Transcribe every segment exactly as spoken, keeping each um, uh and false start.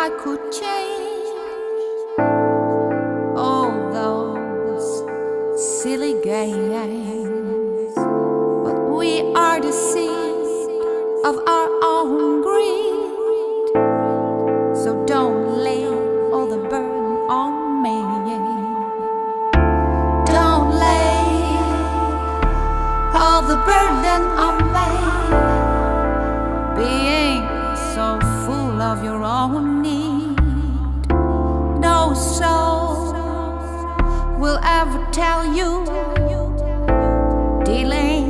I could change all those silly games, but we are the seed of our own greed. So don't lay all the burden on me. Don't lay all the burden on me. Being so full of your own need, no soul will ever tell you dealing,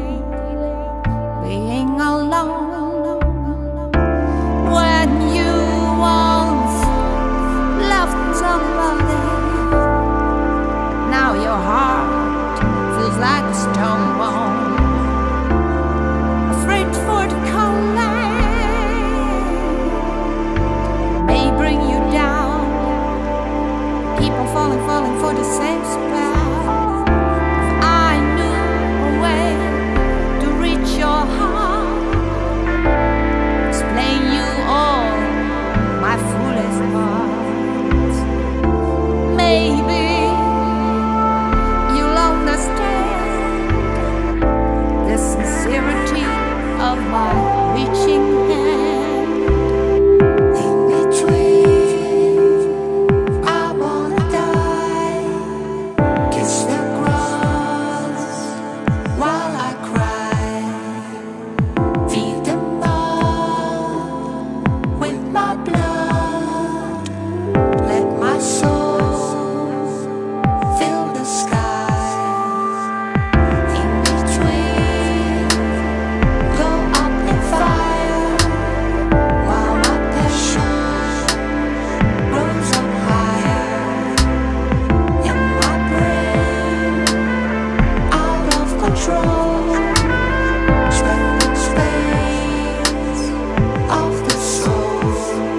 being alone. When you once loved somebody, now your heart feels like a stone bone, afraid for the cold light may bring you down. Keep on falling, falling for the same spell. If I knew a way to reach your heart, explain you all my foolish parts, maybe you'll understand the sincerity of my reaching hand. In between, I wanna die. Kiss the grass while I cry. Feed them all with my blood. Let my soul fill the sky. In between, go up in fire while my passion rose up higher. In my brain, out of control, spending space of the soul.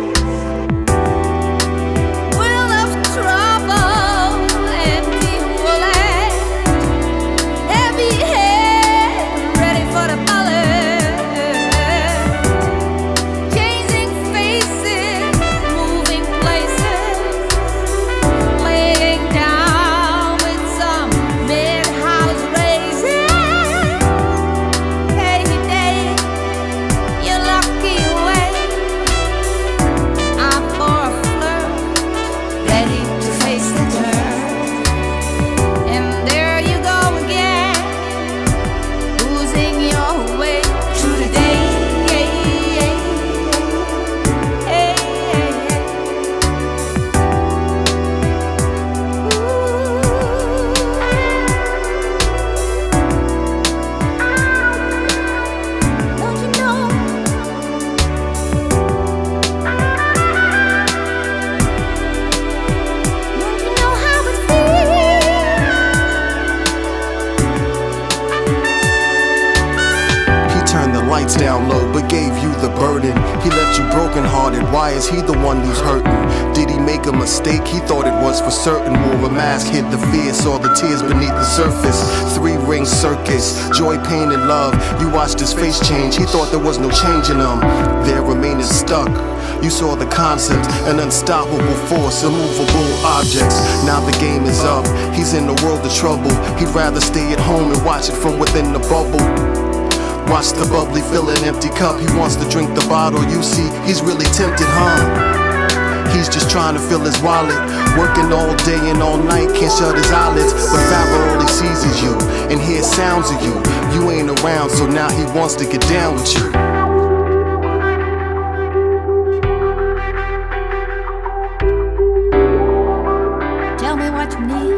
We'll have trouble, empty wallet, heavy head, ready for the bullet. Changing faces, moving places, laying down with some mid-house raising. Hey, day, you're lucky away. I'm for a flirt, ready to face the dirt. And there you go again, losing your way through the day. Hey, don't you know? Don't you know how it feels? He turned the lights down low but gave you the burden. He left you brokenhearted. Why is he the one who's hurting? Did he make a mistake? He thought it was for certain. Wore a mask, hid the fear, saw the tears beneath the surface. Three ring circus, joy, pain, and love. You watched his face change. He thought there was no change in him. There remaining stuck. You saw the concept, an unstoppable force, immovable objects. Now the game is up. He's in a world of trouble. He'd rather stay at home and watch it from within the bubble. Watch the bubbly fill an empty cup. He wants to drink the bottle. You see, he's really tempted, huh? He's just trying to fill his wallet, working all day and all night, can't shut his eyelids. But Farah only sees is you and hears sounds of you. You ain't around, so now he wants to get down with you. Tell me what you need.